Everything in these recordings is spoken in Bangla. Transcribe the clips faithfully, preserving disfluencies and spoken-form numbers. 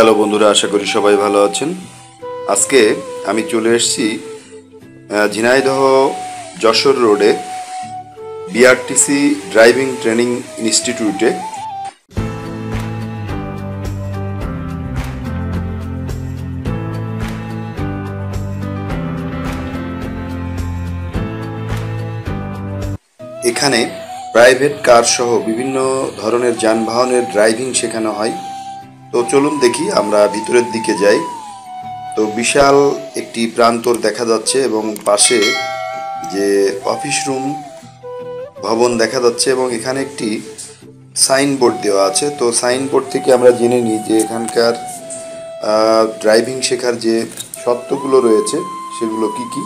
হ্যালো বন্ধুরা, আশা করি সবাই ভালো আছেন। আজকে আমি চলে এসেছি ঝিনাইদহ যশোর রোডে বিআরটিসি ড্রাইভিং ট্রেনিং ইনস্টিটিউটে। এখানে প্রাইভেট কার সহ বিভিন্ন ধরনের যানবাহনের ড্রাইভিং শেখানো হয়। তো চলুন দেখি, আমরা ভিতরের দিকে যাই। তো বিশাল একটি প্রান্তর দেখা যাচ্ছে এবং পাশে যে অফিস রুম ভবন দেখা যাচ্ছে এবং এখানে একটি সাইনবোর্ড দেওয়া আছে। তো সাইনবোর্ড থেকে আমরা জেনে নিই যে এখানকার ড্রাইভিং শেখার যে শর্তগুলো রয়েছে সেগুলো কি কি।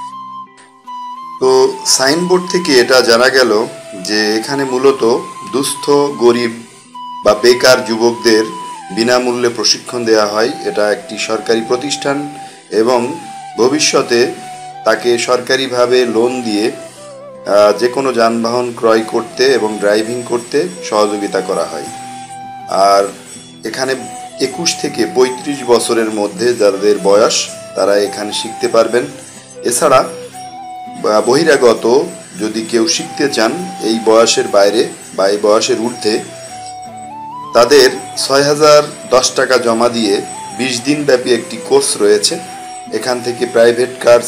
তো সাইনবোর্ড থেকে এটা জানা গেল যে এখানে মূলত দুস্থ, গরিব বা বেকার যুবকদের বিনামূল্যে প্রশিক্ষণ দেওয়া হয়। এটা একটি সরকারি প্রতিষ্ঠান এবং ভবিষ্যতে তাকে সরকারিভাবে লোন দিয়ে যে কোনো যানবাহন ক্রয় করতে এবং ড্রাইভিং করতে সহযোগিতা করা হয়। আর এখানে একুশ থেকে পঁয়ত্রিশ বছরের মধ্যে যাদের বয়স তারা এখানে শিখতে পারবেন। এছাড়া বহিরাগত যদি কেউ শিখতে চান এই বয়সের বাইরে বা এই বয়সের ঊর্ধ্বে, তাদের ছয় হাজার দশ টাকা জমা দিয়ে বিশ দিন ব্যাপী একটি কোর্স রয়েছে। এখান থেকে প্রাইভেট কার্স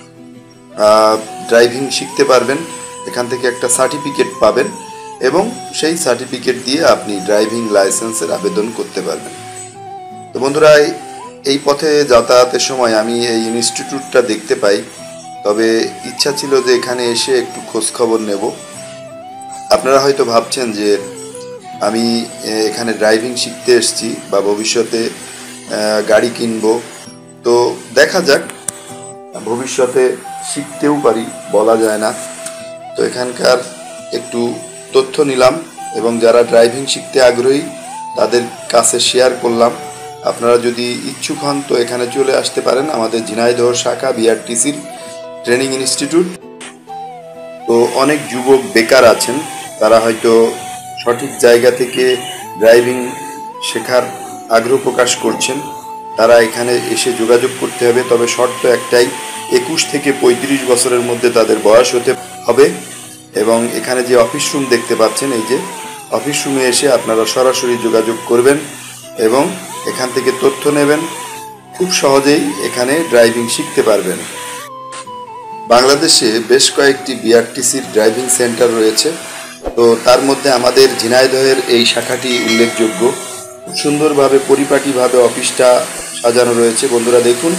ড্রাইভিং শিখতে পারবেন। এখান থেকে একটা সার্টিফিকেট পাবেন এবং সেই সার্টিফিকেট দিয়ে আপনি ড্রাইভিং লাইসেন্সের আবেদন করতে পারবেন। তো বন্ধুরা, এই পথে যাতায়াতের সময় আমি এই ইনস্টিটিউটটা দেখতে পাই, তবে ইচ্ছা ছিল যে এখানে এসে একটু খোঁজখবর নেব। আপনারা হয়তো ভাবছেন যে আমি এখানে ড্রাইভিং শিখতে এসেছি বা ভবিষ্যতে গাড়ি কিনবো। তো দেখা যাক, ভবিষ্যতে শিখতেও পারি, বলা যায় না। তো এখানকার একটু তথ্য নিলাম এবং যারা ড্রাইভিং শিখতে আগ্রহী তাদের কাছে শেয়ার করলাম। আপনারা যদি ইচ্ছুক হন তো এখানে চলে আসতে পারেন, আমাদের ঝিনাইদহ শাখা বিআরটিসির ট্রেনিং ইনস্টিটিউট। তো অনেক যুবক বেকার আছেন, তারা হয়তো সঠিক জায়গা থেকে ড্রাইভিং শেখার আগ্রহ প্রকাশ করছেন। তারা এখানে এসে যোগাযোগ করতে হবে, তবে শর্ত একটাই, একুশ থেকে পঁয়ত্রিশ বছরের মধ্যে তাদের বয়স হতে হবে। এবং এখানে যে অফিস রুম দেখতে পাচ্ছেন, এই যে অফিস রুমে এসে আপনারা সরাসরি যোগাযোগ করবেন এবং এখান থেকে তথ্য নেবেন। খুব সহজেই এখানে ড্রাইভিং শিখতে পারবেন। বাংলাদেশে বেশ কয়েকটি বিআরটিসির ড্রাইভিং সেন্টার রয়েছে, তো তার মধ্যে আমাদের ঝিনাইদহের এই শাখাটি উল্লেখযোগ্য। খুব সুন্দরভাবে পরিপাটিভাবে অফিসটা সাজানো রয়েছে। বন্ধুরা দেখুন,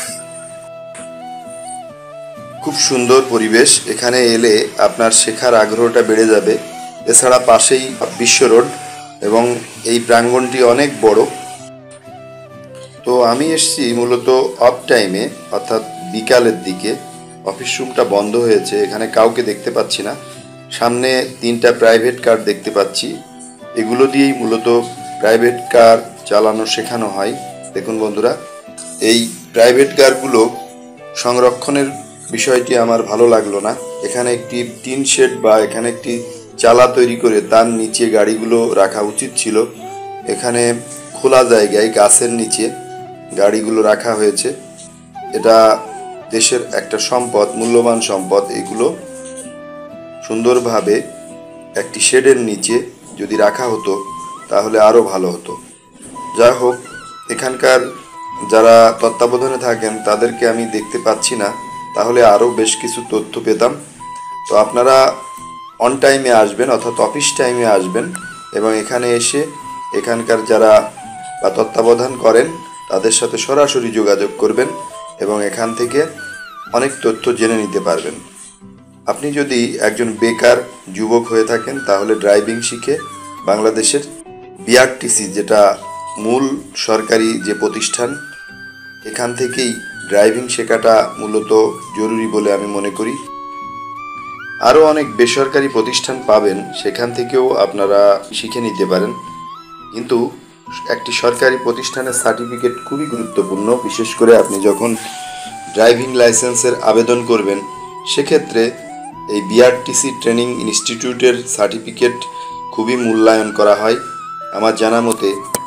খুব সুন্দর পরিবেশ। এখানে এলে আপনার শেখার আগ্রহটা বেড়ে যাবে। এছাড়া পাশেই বিশ্ব রোড এবং এই প্রাঙ্গণটি অনেক বড়। তো আমি এসেছি মূলত অফ টাইমে, অর্থাৎ বিকালের দিকে। অফিস রুমটা বন্ধ হয়েছে, এখানে কাউকে দেখতে পাচ্ছি না। সামনে তিনটা প্রাইভেট কার দেখতে পাচ্ছি, এগুলো দিয়েই মূলত প্রাইভেট কার চালানো শেখানো হয়। দেখুন বন্ধুরা, এই প্রাইভেট কারগুলো সংরক্ষণের বিষয়টি আমার ভালো লাগলো না। এখানে একটি টিন শেড বা এখানে একটি চালা তৈরি করে তার নিচে গাড়িগুলো রাখা উচিত ছিল। এখানে খোলা জায়গায় গাছের নিচে গাড়িগুলো রাখা হয়েছে। এটা দেশের একটা সম্পদ, মূল্যবান সম্পদ। এগুলো সুন্দরভাবে একটি শেডের নিচে যদি রাখা হতো তাহলে আরও ভালো হতো। যা হোক, এখানকার যারা তত্ত্বাবধানে থাকেন তাদেরকে আমি দেখতে পাচ্ছি না, তাহলে আরও বেশ কিছু তথ্য পেতাম। তো আপনারা অন টাইমে আসবেন, অর্থাৎ অফিস টাইমে আসবেন এবং এখানে এসে এখানকার যারা বা তত্ত্বাবধান করেন তাদের সাথে সরাসরি যোগাযোগ করবেন এবং এখান থেকে অনেক তথ্য জেনে নিতে পারবেন। আপনি যদি একজন বেকার যুবক হয়ে থাকেন তাহলে ড্রাইভিং শিখে বাংলাদেশের বিআরটিসি, যেটা মূল সরকারি যে প্রতিষ্ঠান, এখান থেকেই ড্রাইভিং শেখাটা মূলত জরুরি বলে আমি মনে করি। আরও অনেক বেসরকারি প্রতিষ্ঠান পাবেন, সেখান থেকেও আপনারা শিখে নিতে পারেন। কিন্তু একটি সরকারি প্রতিষ্ঠানের সার্টিফিকেট খুবই গুরুত্বপূর্ণ, বিশেষ করে আপনি যখন ড্রাইভিং লাইসেন্সের আবেদন করবেন সেক্ষেত্রে এই বিআরটিসি ট্রেনিং ইনস্টিটিউটের সার্টিফিকেট খুবই মূল্যায়ন করা হয়। আমার জানা মতে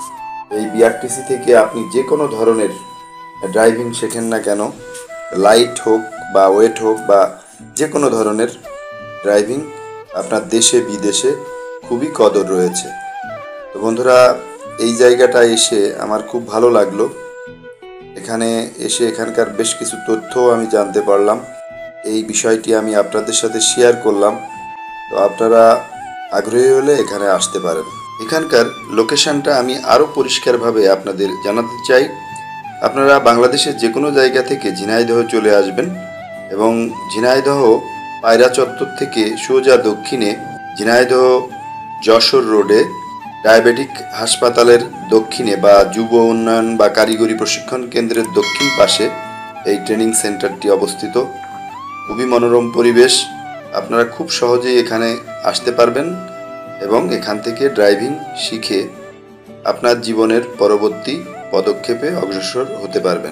এই বিআরটিসি থেকে আপনি যে কোনো ধরনের ড্রাইভিং শেখেন না কেন, লাইট হোক বা ওয়েট হোক বা যে কোনো ধরনের ড্রাইভিং, আপনার দেশে বিদেশে খুবই কদর রয়েছে। তো বন্ধুরা, এই জায়গাটা এসে আমার খুব ভালো লাগলো। এখানে এসে এখানকার বেশ কিছু তথ্যও আমি জানতে পারলাম। এই বিষয়টি আমি আপনাদের সাথে শেয়ার করলাম। তো আপনারা আগ্রহী হলে এখানে আসতে পারেন। এখানকার লোকেশনটা আমি আরও পরিষ্কারভাবে আপনাদের জানাতে চাই। আপনারা বাংলাদেশের যে কোনো জায়গা থেকে ঝিনাইদহ চলে আসবেন এবং ঝিনাইদহ পায়রা চত্বর থেকে সোজা দক্ষিণে ঝিনাইদহ যশোর রোডে ডায়াবেটিক হাসপাতালের দক্ষিণে বা যুব উন্নয়ন বা কারিগরি প্রশিক্ষণ কেন্দ্রের দক্ষিণ পাশে এই ট্রেনিং সেন্টারটি অবস্থিত। খুবই মনোরম পরিবেশ। আপনারা খুব সহজেই এখানে আসতে পারবেন এবং এখান থেকে ড্রাইভিং শিখে আপনার জীবনের পরবর্তী পদক্ষেপে অগ্রসর হতে পারবেন।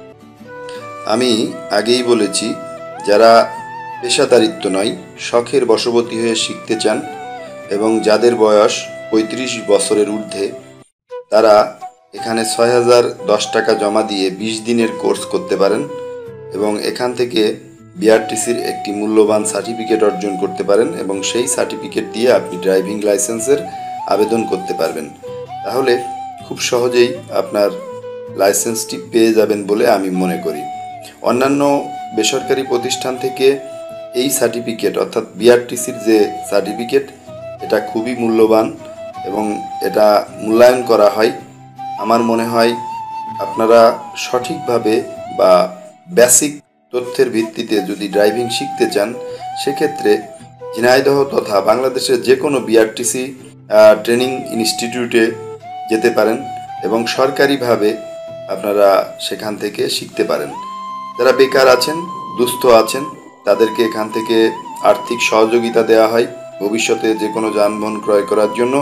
আমি আগেই বলেছি, যারা পেশাদারিত্ব নয়, শখের বশবর্তী হয়ে শিখতে চান এবং যাদের বয়স পঁয়ত্রিশ বছরের ঊর্ধ্বে, তারা এখানে ছয় হাজার দশ টাকা জমা দিয়ে বিশ দিনের কোর্স করতে পারেন এবং এখান থেকে বিআরটিসির একটি মূল্যবান সার্টিফিকেট অর্জন করতে পারেন এবং সেই সার্টিফিকেট দিয়ে আপনি ড্রাইভিং লাইসেন্সের আবেদন করতে পারবেন। তাহলে খুব সহজেই আপনার লাইসেন্সটি পেয়ে যাবেন বলে আমি মনে করি। অন্যান্য বেসরকারি প্রতিষ্ঠান থেকে এই সার্টিফিকেট অর্থাৎ বিআরটিসির যে সার্টিফিকেট, এটা খুবই মূল্যবান এবং এটা মূল্যায়ন করা হয়। আমার মনে হয় আপনারা সঠিকভাবে বা বেসিক তথ্যের ভিত্তিতে যদি ড্রাইভিং শিখতে চান, সেক্ষেত্রে ঝিনাইদহ তথা বাংলাদেশের যে কোনো বিআরটিসি ট্রেনিং ইনস্টিটিউটে যেতে পারেন এবং সরকারিভাবে আপনারা সেখান থেকে শিখতে পারেন। যারা বেকার আছেন, দুস্থ আছেন, তাদেরকে এখান থেকে আর্থিক সহযোগিতা দেওয়া হয় ভবিষ্যতে যে কোনো যানবাহন ক্রয় করার জন্য,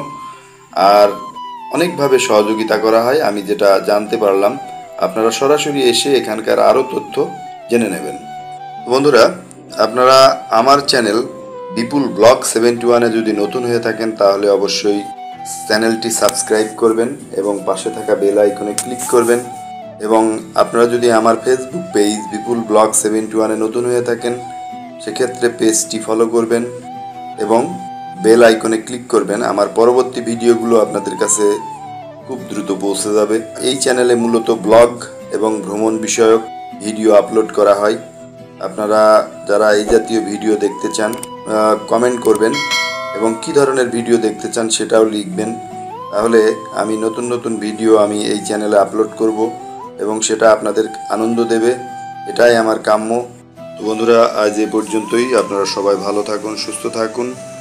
আর অনেকভাবে সহযোগিতা করা হয়। আমি যেটা জানতে পারলাম, আপনারা সরাসরি এসে এখানকার আরও তথ্য জেনে নেবেন। বন্ধুরা, আপনারা আমার চ্যানেল বিপুল ব্লগ সেভেন্টি ওয়ানে যদি নতুন হয়ে থাকেন, তাহলে অবশ্যই চ্যানেলটি সাবস্ক্রাইব করবেন এবং পাশে থাকা বেল আইকনে ক্লিক করবেন। এবং আপনারা যদি আমার Facebook page Bipul blog seventy ওয়ানে নতুন হয়ে থাকেন, সেক্ষেত্রে পেজটি ফলো করবেন এবং বেল আইকনে ক্লিক করবেন। আমার পরবর্তী ভিডিওগুলো আপনাদের কাছে খুব দ্রুত পৌঁছে যাবে। এই চ্যানেলে মূলত ব্লগ এবং ভ্রমণ বিষয়ক ভিডিও আপলোড করা হয়। আপনারা যারা এই জাতীয় ভিডিও দেখতে চান, কমেন্ট করবেন এবং কী ধরনের ভিডিও দেখতে চান সেটাও লিখবেন। তাহলে আমি নতুন নতুন ভিডিও আমি এই চ্যানেলে আপলোড করব এবং সেটা আপনাদের আনন্দ দেবে, এটাই আমার কাম্য। তো বন্ধুরা, আজ এ পর্যন্তই। আপনারা সবাই ভালো থাকুন, সুস্থ থাকুন।